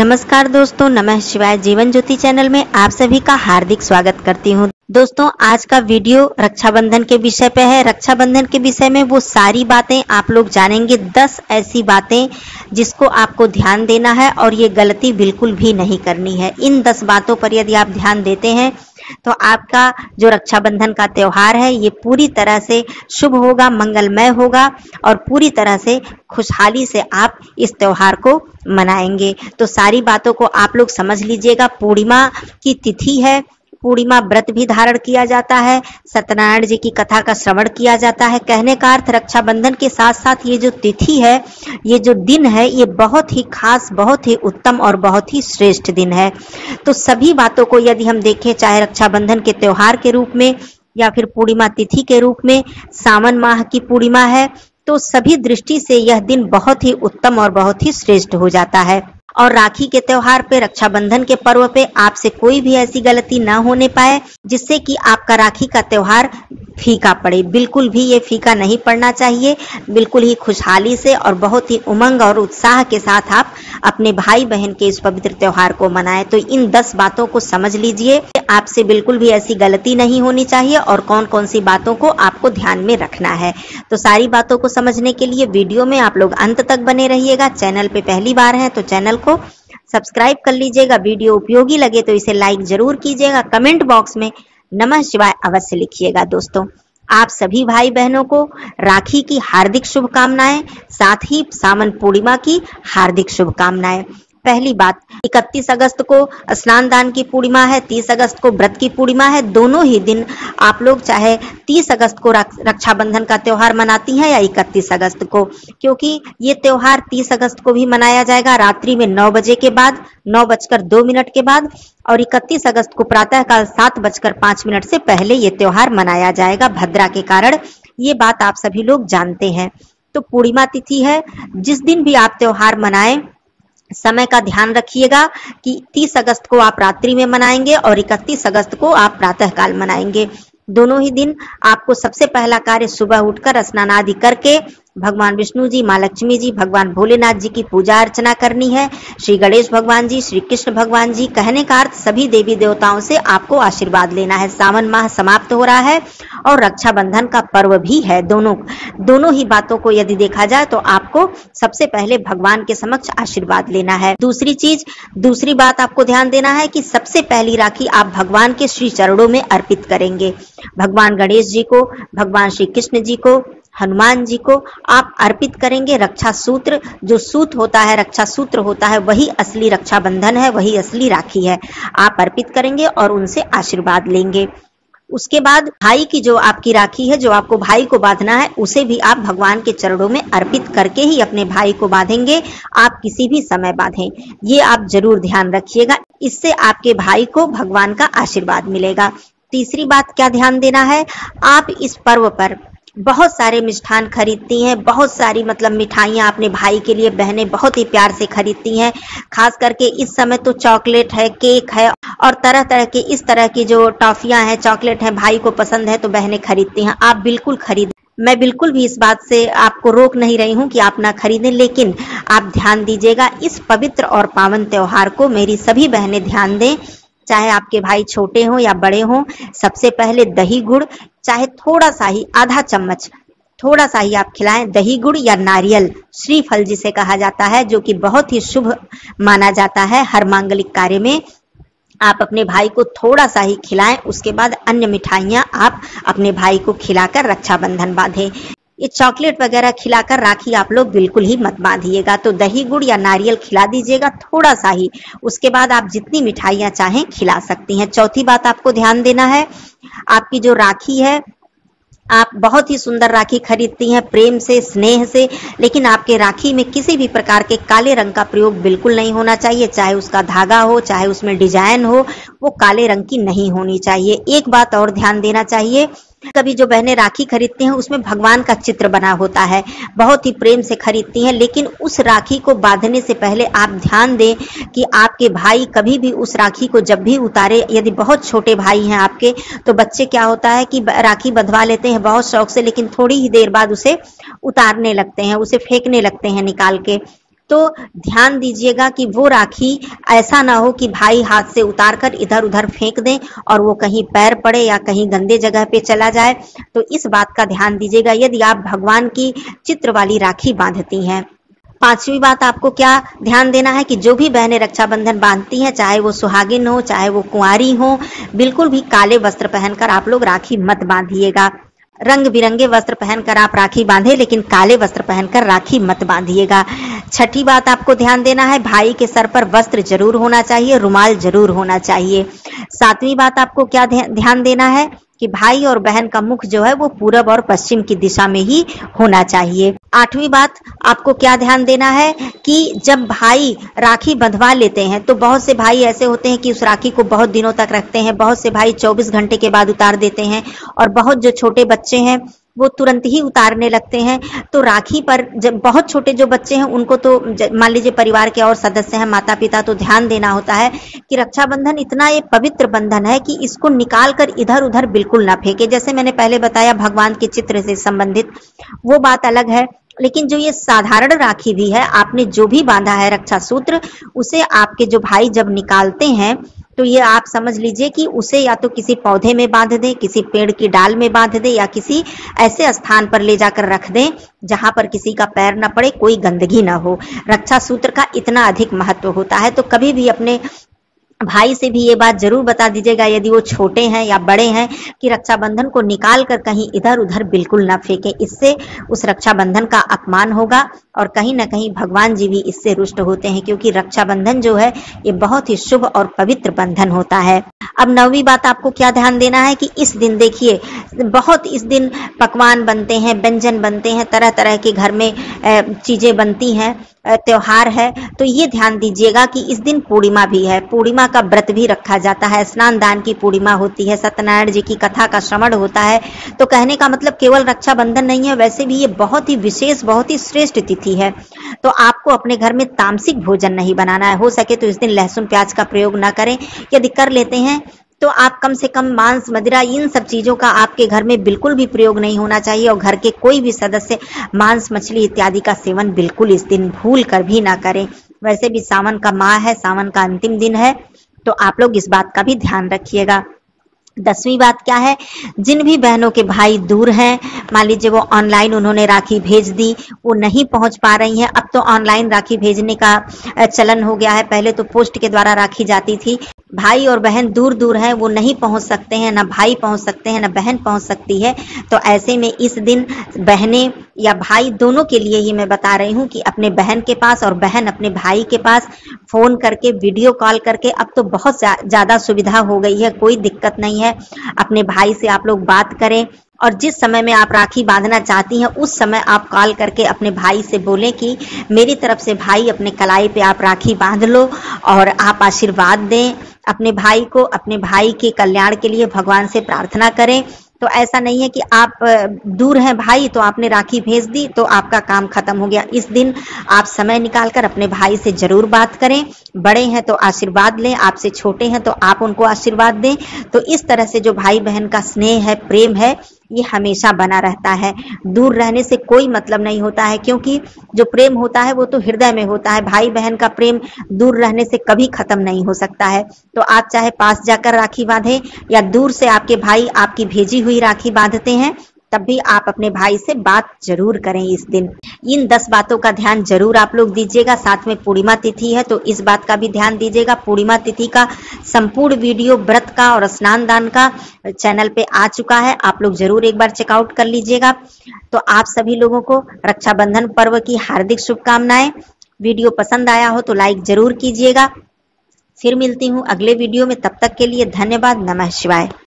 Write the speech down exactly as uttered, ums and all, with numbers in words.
नमस्कार दोस्तों, नमः शिवाय। जीवन ज्योति चैनल में आप सभी का हार्दिक स्वागत करती हूँ। दोस्तों, आज का वीडियो रक्षाबंधन के विषय पे है। रक्षाबंधन के विषय में वो सारी बातें आप लोग जानेंगे, दस ऐसी बातें जिसको आपको ध्यान देना है और ये गलती बिल्कुल भी नहीं करनी है। इन दस बातों पर यदि आप ध्यान देते हैं तो आपका जो रक्षाबंधन का त्योहार है ये पूरी तरह से शुभ होगा, मंगलमय होगा और पूरी तरह से खुशहाली से आप इस त्योहार को मनाएंगे। तो सारी बातों को आप लोग समझ लीजिएगा। पूर्णिमा की तिथि है, पूर्णिमा व्रत भी धारण किया जाता है, सत्यनारायण जी की कथा का श्रवण किया जाता है। कहने का अर्थ रक्षाबंधन के साथ साथ ये जो तिथि है, ये जो दिन है, ये बहुत ही खास, बहुत ही उत्तम और बहुत ही श्रेष्ठ दिन है। तो सभी बातों को यदि हम देखें, चाहे रक्षाबंधन के त्योहार के रूप में या फिर पूर्णिमा तिथि के रूप में, सावन माह की पूर्णिमा है, तो सभी दृष्टि से यह दिन बहुत ही उत्तम और बहुत ही श्रेष्ठ हो जाता है। और राखी के त्योहार पे, रक्षाबंधन के पर्व पे आपसे कोई भी ऐसी गलती ना होने पाए जिससे कि आपका राखी का त्योहार फीका पड़े। बिल्कुल भी ये फीका नहीं पड़ना चाहिए। बिल्कुल ही खुशहाली से और बहुत ही उमंग और उत्साह के साथ आप अपने भाई बहन के इस पवित्र त्योहार को मनाएं। तो इन दस बातों को समझ लीजिए, आपसे बिल्कुल भी ऐसी गलती नहीं होनी चाहिए और कौन कौन सी बातों को आपको ध्यान में रखना है। तो सारी बातों को समझने के लिए वीडियो में आप लोग अंत तक बने रहिएगा। चैनल पे पहली बार हैं तो चैनल को सब्सक्राइब कर लीजिएगा। वीडियो उपयोगी लगे तो इसे लाइक जरूर कीजिएगा। कमेंट बॉक्स में नमः शिवाय अवश्य लिखिएगा। दोस्तों, आप सभी भाई बहनों को राखी की हार्दिक शुभकामनाएं, साथ ही सावन पूर्णिमा की हार्दिक शुभकामनाएं। पहली बात, इकतीस अगस्त को स्नान दान की पूर्णिमा है, तीस अगस्त को व्रत की पूर्णिमा है। दोनों ही दिन आप लोग चाहे तीस अगस्त को रक्षाबंधन का त्योहार मनाती हैं या इकतीस अगस्त को, क्योंकि ये त्योहार तीस अगस्त को भी मनाया जाएगा रात्रि में नौ बजे के बाद, नौ बजकर दो मिनट के बाद, और इकतीस अगस्त को प्रातःकाल सात बजकर पांच मिनट से पहले ये त्योहार मनाया जाएगा भद्रा के कारण। ये बात आप सभी लोग जानते हैं। तो पूर्णिमा तिथि है, जिस दिन भी आप त्योहार मनाएं समय का ध्यान रखिएगा कि तीस अगस्त को आप रात्रि में मनाएंगे और इकतीस अगस्त को आप प्रातःकाल मनाएंगे। दोनों ही दिन आपको सबसे पहला कार्य सुबह उठकर स्नान आदि करके भगवान विष्णु जी, माँ लक्ष्मी जी, भगवान भोलेनाथ जी की पूजा अर्चना करनी है। श्री गणेश भगवान जी, श्री कृष्ण भगवान जी, कहने का अर्थ सभी देवी देवताओं से आपको आशीर्वाद लेना है। सावन माह समाप्त हो रहा है और रक्षाबंधन का पर्व भी है। दोनों दोनों ही बातों को यदि देखा जाए तो आपको सबसे पहले भगवान के समक्ष आशीर्वाद लेना है। दूसरी चीज, दूसरी बात आपको ध्यान देना है कि सबसे पहली राखी आप भगवान के श्री चरणों में अर्पित करेंगे। भगवान गणेश जी को, भगवान श्री कृष्ण जी को, हनुमान जी को आप अर्पित करेंगे। रक्षा सूत्र, जो सूत होता है, रक्षा सूत्र होता है, वही असली रक्षाबंधन है, वही असली राखी है। आप अर्पित करेंगे और उनसे आशीर्वाद लेंगे। उसके बाद भाई की जो आपकी राखी है, जो आपको भाई को बांधना है, उसे भी आप भगवान के चरणों में अर्पित करके ही अपने भाई को बांधेंगे। आप किसी भी समय बांधें, ये आप जरूर ध्यान रखिएगा। इससे आपके भाई को भगवान का आशीर्वाद मिलेगा। तीसरी बात क्या ध्यान देना है, आप इस पर्व पर बहुत सारे मिष्ठान खरीदती हैं, बहुत सारी मतलब मिठाइयाँ अपने भाई के लिए बहनें बहुत ही प्यार से खरीदती हैं। खास करके इस समय तो चॉकलेट है, केक है और तरह तरह के इस तरह की जो टॉफियाँ हैं, चॉकलेट है, भाई को पसंद है तो बहनें खरीदती हैं। आप बिल्कुल खरीद, मैं बिल्कुल भी इस बात से आपको रोक नहीं रही हूँ कि आप ना खरीदें, लेकिन आप ध्यान दीजिएगा इस पवित्र और पावन त्योहार को मेरी सभी बहनें ध्यान दें। चाहे आपके भाई छोटे हों या बड़े हों, सबसे पहले दही गुड़, चाहे थोड़ा सा ही, आधा चम्मच थोड़ा सा ही आप खिलाएं। दही गुड़ या नारियल, श्रीफल जिसे कहा जाता है, जो कि बहुत ही शुभ माना जाता है हर मांगलिक कार्य में, आप अपने भाई को थोड़ा सा ही खिलाएं। उसके बाद अन्य मिठाइयां आप अपने भाई को खिलाकर रक्षाबंधन बांधें। ये चॉकलेट वगैरह खिलाकर राखी आप लोग बिल्कुल ही मत बांधिएगा। तो दही गुड़ या नारियल खिला दीजिएगा थोड़ा सा ही। उसके बाद आप जितनी मिठाइयाँ चाहें खिला सकती हैं। चौथी बात आपको ध्यान देना है, आपकी जो राखी है, आप बहुत ही सुंदर राखी खरीदती हैं प्रेम से, स्नेह से, लेकिन आपके राखी में किसी भी प्रकार के काले रंग का प्रयोग बिल्कुल नहीं होना चाहिए। चाहे उसका धागा हो, चाहे उसमें डिजाइन हो, वो काले रंग की नहीं होनी चाहिए। एक बात और ध्यान देना चाहिए, कभी जो बहनें राखी खरीदती हैं उसमें भगवान का चित्र बना होता है, बहुत ही प्रेम से खरीदती हैं, लेकिन उस राखी को बांधने से पहले आप ध्यान दें कि आपके भाई कभी भी उस राखी को जब भी उतारे, यदि बहुत छोटे भाई हैं आपके, तो बच्चे क्या होता है कि राखी बंधवा लेते हैं बहुत शौक से, लेकिन थोड़ी ही देर बाद उसे उतारने लगते हैं, उसे फेंकने लगते हैं निकाल के। तो ध्यान दीजिएगा कि वो राखी ऐसा ना हो कि भाई हाथ से उतार कर इधर उधर फेंक दें और वो कहीं पैर पड़े या कहीं गंदे जगह पे चला जाए। तो इस बात का ध्यान दीजिएगा यदि आप भगवान की चित्र वाली राखी बांधती हैं। पांचवी बात आपको क्या ध्यान देना है कि जो भी बहनें रक्षाबंधन बांधती हैं, चाहे वो सुहागिन हो चाहे वो कुंवारी हो, बिल्कुल भी काले वस्त्र पहनकर आप लोग राखी मत बांधिएगा। रंग बिरंगे वस्त्र पहनकर आप राखी बांधे, लेकिन काले वस्त्र पहनकर राखी मत बांधिएगा। छठी बात आपको ध्यान देना है, भाई के सर पर वस्त्र जरूर होना चाहिए, रुमाल जरूर होना चाहिए। सातवीं बात आपको क्या ध्यान देना है कि भाई और बहन का मुख जो है वो पूरब और पश्चिम की दिशा में ही होना चाहिए। आठवीं बात आपको क्या ध्यान देना है कि जब भाई राखी बंधवा लेते हैं तो बहुत से भाई ऐसे होते हैं कि उस राखी को बहुत दिनों तक रखते हैं, बहुत से भाई चौबीस घंटे के बाद उतार देते हैं और बहुत जो छोटे बच्चे हैं वो तुरंत ही उतारने लगते हैं। तो राखी पर जब बहुत छोटे जो बच्चे हैं उनको तो मान लीजिए परिवार के और सदस्य हैं, माता पिता, तो ध्यान देना होता है कि रक्षाबंधन इतना ये पवित्र बंधन है कि इसको निकाल कर इधर उधर बिल्कुल ना फेंके। जैसे मैंने पहले बताया भगवान के चित्र से संबंधित वो बात अलग है, लेकिन जो ये साधारण राखी भी है, आपने जो भी बांधा है रक्षा सूत्र, उसे आपके जो भाई जब निकालते हैं तो ये आप समझ लीजिए कि उसे या तो किसी पौधे में बांध दें, किसी पेड़ की डाल में बांध दें या किसी ऐसे स्थान पर ले जाकर रख दें जहां पर किसी का पैर न पड़े, कोई गंदगी ना हो। रक्षा सूत्र का इतना अधिक महत्व होता है। तो कभी भी अपने भाई से भी ये बात जरूर बता दीजिएगा यदि वो छोटे हैं या बड़े हैं कि रक्षाबंधन को निकाल कर कहीं इधर उधर बिल्कुल ना फेंके। इससे उस रक्षाबंधन का अपमान होगा और कहीं ना कहीं भगवान जी भी इससे रुष्ट होते हैं, क्योंकि रक्षाबंधन जो है ये बहुत ही शुभ और पवित्र बंधन होता है। अब नौवीं बात आपको क्या ध्यान देना है कि इस दिन देखिए बहुत इस दिन पकवान बनते हैं, व्यंजन बनते हैं, तरह तरह के घर में चीजें बनती हैं, त्योहार है। तो ये ध्यान दीजिएगा कि इस दिन पूर्णिमा भी है, पूर्णिमा का व्रत भी रखा जाता है, स्नान दान की पूर्णिमा होती है, सत्यनारायण जी की कथा का श्रवण होता है। तो कहने का मतलब केवल रक्षाबंधन नहीं है, वैसे भी ये बहुत ही विशेष, बहुत ही श्रेष्ठ तिथि है। तो आपको अपने घर में तामसिक भोजन नहीं बनाना है। हो सके तो इस दिन लहसुन प्याज का प्रयोग ना करें, यदि कर लेते हैं तो आप कम से कम मांस, मदिरा, इन सब चीजों का आपके घर में बिल्कुल भी प्रयोग नहीं होना चाहिए और घर के कोई भी सदस्य मांस, मछली इत्यादि का सेवन बिल्कुल इस दिन भूल कर भी ना करें। वैसे भी सावन का माह है, सावन का अंतिम दिन है, तो आप लोग इस बात का भी ध्यान रखिएगा। दसवीं बात क्या है, जिन भी बहनों के भाई दूर हैं, मान लीजिए वो ऑनलाइन उन्होंने राखी भेज दी, वो नहीं पहुंच पा रही हैं। अब तो ऑनलाइन राखी भेजने का चलन हो गया है, पहले तो पोस्ट के द्वारा राखी जाती थी। भाई और बहन दूर दूर हैं, वो नहीं पहुंच सकते हैं, ना भाई पहुंच सकते हैं, ना बहन पहुंच सकती है। तो ऐसे में इस दिन बहनें या भाई दोनों के लिए ही मैं बता रही हूं कि अपने बहन के पास और बहन अपने भाई के पास फोन करके, वीडियो कॉल करके, अब तो बहुत ज्यादा सुविधा हो गई है, कोई दिक्कत नहीं है, अपने भाई से आप लोग बात करें और जिस समय में आप राखी बांधना चाहती हैं उस समय आप कॉल करके अपने भाई से बोलें कि मेरी तरफ से भाई अपने कलाई पे आप राखी बांध लो और आप आशीर्वाद दें अपने भाई को। अपने भाई के कल्याण के लिए भगवान से प्रार्थना करें। तो ऐसा नहीं है कि आप दूर हैं भाई तो आपने राखी भेज दी तो आपका काम खत्म हो गया। इस दिन आप समय निकालकर अपने भाई से जरूर बात करें। बड़े हैं तो आशीर्वाद लें, आपसे छोटे हैं तो आप उनको आशीर्वाद दें। तो इस तरह से जो भाई बहन का स्नेह है, प्रेम है, ये हमेशा बना रहता है। दूर रहने से कोई मतलब नहीं होता है, क्योंकि जो प्रेम होता है वो तो हृदय में होता है। भाई बहन का प्रेम दूर रहने से कभी खत्म नहीं हो सकता है। तो आप चाहे पास जाकर राखी बांधें या दूर से आपके भाई आपकी भेजी हुई राखी बांधते हैं, तब भी आप अपने भाई से बात जरूर करें इस दिन। इन दस बातों का ध्यान जरूर आप लोग दीजिएगा। साथ में पूर्णिमा तिथि है तो इस बात का भी ध्यान दीजिएगा। पूर्णिमा तिथि का संपूर्ण वीडियो व्रत का और स्नान दान का चैनल पे आ चुका है, आप लोग जरूर एक बार चेकआउट कर लीजिएगा। तो आप सभी लोगों को रक्षाबंधन पर्व की हार्दिक शुभकामनाएं। वीडियो पसंद आया हो तो लाइक जरूर कीजिएगा। फिर मिलती हूँ अगले वीडियो में, तब तक के लिए धन्यवाद। नमः शिवाय।